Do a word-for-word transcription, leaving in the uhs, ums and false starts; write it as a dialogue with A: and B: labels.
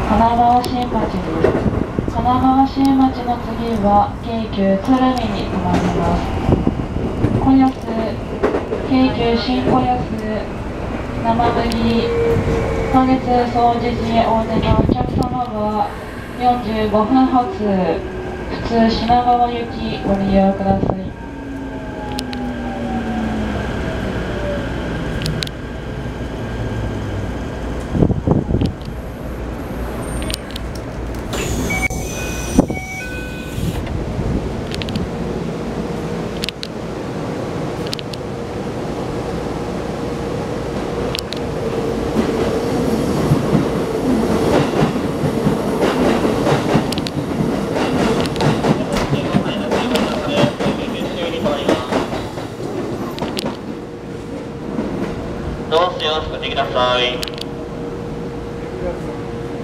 A: 神奈川新町です。神奈川新町の次は京急鶴見に停まります。小安、京急新小安、生麦、花月総除寺へお出のお客様はよんじゅうごふん発、普通品川行きご利用ください。
B: ドアスを作ってください。